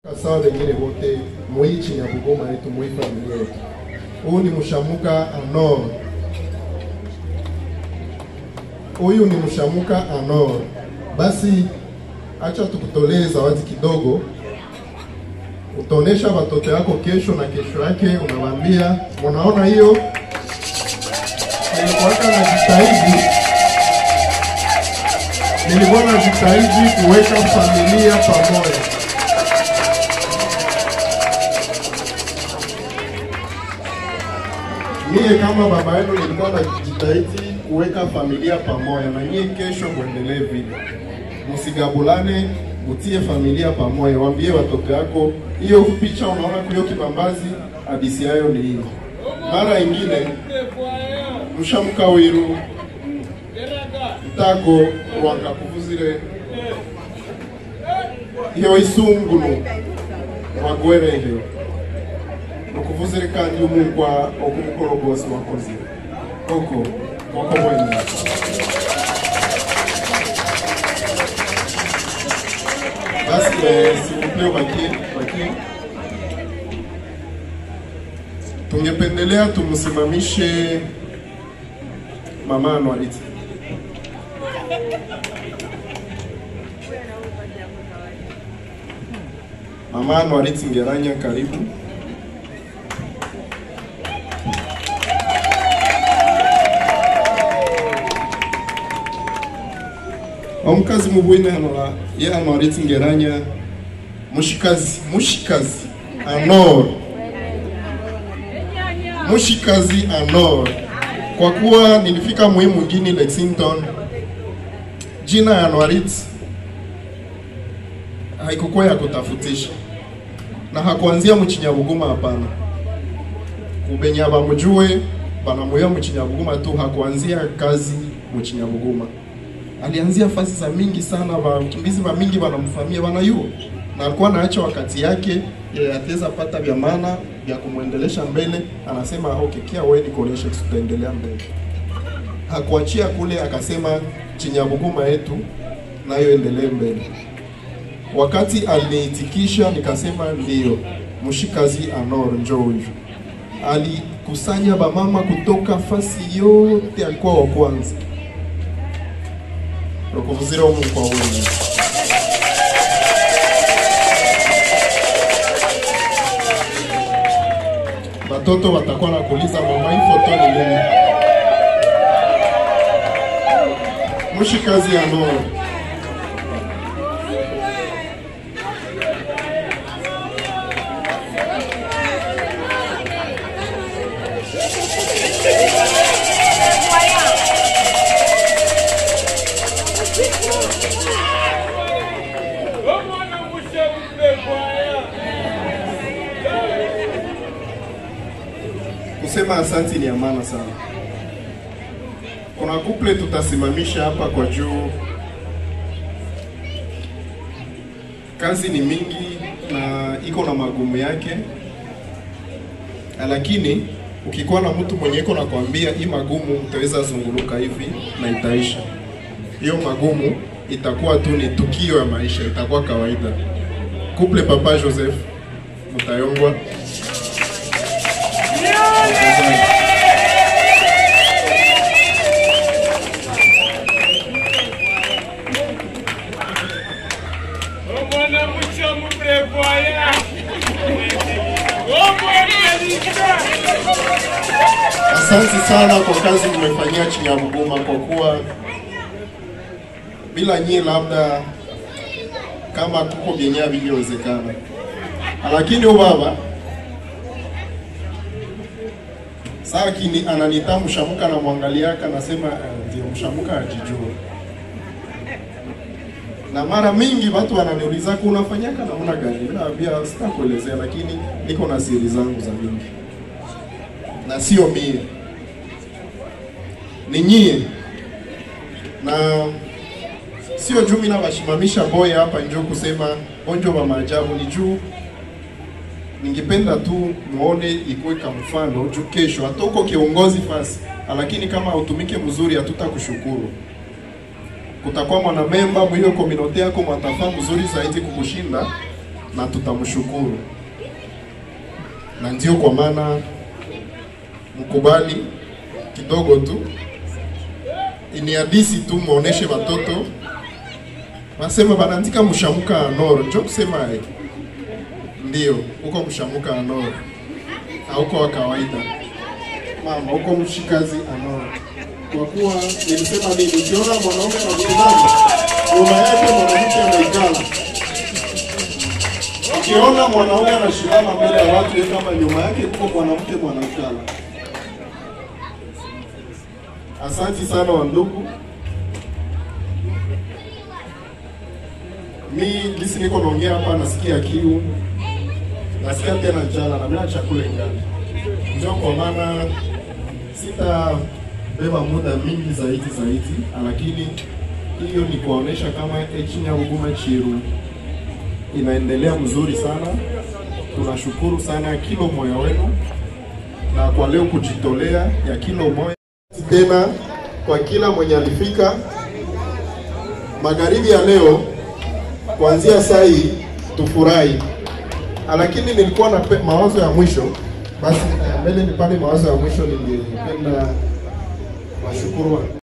Sawa wengine wote moi Cinyabuma yetu moi familia yetu. Huyu ni mshamuka Anor. Huyu ni mshamuka Anor. Basi acha tukutolee zawadi kidogo. Utaonesha watoto yako kesho na kesho yake, unawaambia unaona hiyo nilikuwa najitahidi kuweka familia pamoja. Mie kama baba yenu nilikuwa najitahidi kuweka familia pamoja, na nyie kesho muendelee vile. Msigabulane, mutie familia pamoja. Waambie watoto yako hiyo picha unaona kuyo kibambazi, hadisi yayo ni hiyo. Mara ingine mshamuka wiru mtako wanga kuvuzire hiyo isungulu wagwere hiyo nukuvuzire kandi umugwa okumukoro bose wakoze koko wako mwene. Basi simupleo bakie tungependelea tumusimamishe mama Anwariti. Mama Anwariti Ngeranya, karibu. Omukazi mubwine hano ya Anwariti Ngeranya, mushikazi Anor. Mushikazi Anor. Kwa kuwa nilifika muhimu mjini Lexington, jina ya Anwariti haikukuwa ya kutafutisha. Na hakuanzia Cinyabuma, hapana. Kubenya bamujue banamuya Cinyabuma tu, hakuanzia kazi Cinyabuma. Alianzia fasi za mingi sana, wakimbizi wa mingi wanamfamia wanayuo. Na alikuwa naacha wakati yake ya ateza pata vya maana ya kumuendelesha mbele. Anasema okay, kia wewe nikoleshe tutaendelea mbele. Hakuachia kule, akasema Cinyabuma yetu nayo endelee mbele. Wakati aliniitikisha nikasema ndio, mushikazi Anor njoo huyu. Alikusanya bamama kutoka fasi yote, alikuwa wa kwanza. Rokuvuzira umu kwa umu. Batoto watakuwa na kuuliza mama, hii foto ni nini? Mushikazi Anor. Kusema asante ni amana sana. Kuna couple tutasimamisha hapa kwa juu. Kazi ni mingi na iko na magumu yake. Lakini ukikuwa na mtu mwenye iko na kuambia hii magumu utaweza zunguluka hivi na itaisha. Hiyo magumu itakuwa tu ni tukio ya maisha, itakuwa kawaida. Couple Papa Joseph Mutayongwa. Asante sana kwa kazi mmefanyia Cinyabuma, kwa kuwa bila nyie labda kama kuko bienya vilivyowezekana. Lakini baba Saki ananita mshamuka na mwangaliaka, nasema ndio mshamuka ajijua. Na mara mingi watu wananiuliza unafanyaka namna gani? Naambia sitakuelezea, lakini niko na siri zangu za mingi. Na sio mie, ni nyie. Na sio juu mimi nabashimamisha boya hapa njoo kusema onjo wa maajabu, ni juu ningependa tu muone ikuwe kama mfano juu kesho atoko kiongozi fasi, lakini kama utumike mzuri hatutakushukuru. Kutakuwa mwanamemba mwiyo community yako mwatafa mzuri zaidi kukushinda, na tutamshukuru, na ndio kwa maana mkubali kidogo tu ini hadisi tu muoneshe watoto. Nasema banaandika mshamuka anoro, njoo kusema ndio uko mshamuka anoro, hauko wa kawaida mama, uko mshikazi anoro. Kwa kuwa nilisema nini, ukiona mwanaume anasimama nyuma yake mwanamke anaikala. Ukiona mwanaume anasimama mbele ya watu kama nyuma yake kuko mwanamke mwanakala. Asante sana wandugu. Lisi niko naongea hapa nasikia kiu. Nasikia tena njala na bila chakula ingani. Ndio kwa maana sitabeba muda mingi zaidi, lakini hiyo ni kuonesha kama Cinyabuma Chiru inaendelea mzuri sana. Tunashukuru sana kilo moja wenu na kwa leo kujitolea ya kilo moja. Tena kwa kila mwenye alifika magharibi ya leo kuanzia saa hii tufurahi. Lakini nilikuwa na mawazo ya mwisho, basi mbele ni pale mawazo ya mwisho ningependa washukuru